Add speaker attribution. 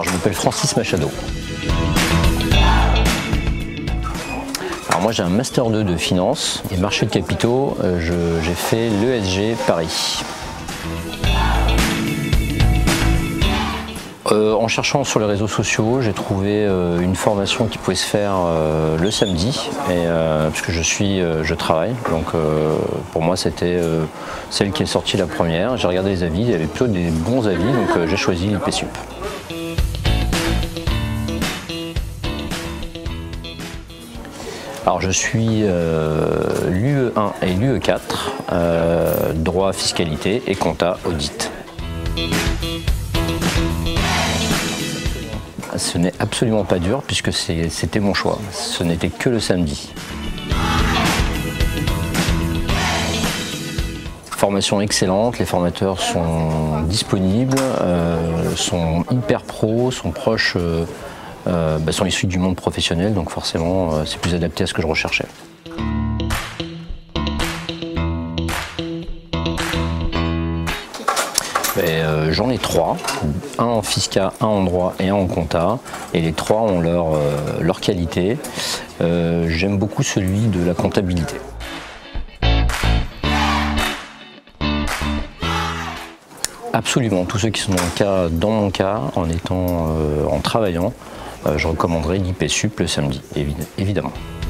Speaker 1: Alors je m'appelle Francis Machado. Alors moi j'ai un Master 2 de finance et marché de capitaux, j'ai fait l'ESG Paris. En cherchant sur les réseaux sociaux, j'ai trouvé une formation qui pouvait se faire le samedi, puisque je travaille, donc pour moi c'était celle qui est sortie la première. J'ai regardé les avis, il y avait plutôt des bons avis, donc j'ai choisi l'IPSUP. Alors je suis l'UE1 et l'UE4, droit, fiscalité et compta, audit. Ce n'est absolument pas dur puisque c'était mon choix, ce n'était que le samedi. Formation excellente, les formateurs sont disponibles, sont hyper pros, sont proches, sont issus du monde professionnel, donc forcément c'est plus adapté à ce que je recherchais. J'en ai 3, un en fisca, un en droit et un en compta, et les 3 ont leur qualité. J'aime beaucoup celui de la comptabilité. Absolument, tous ceux qui sont dans mon cas, en travaillant, je recommanderais l'IPSUP le samedi, évidemment.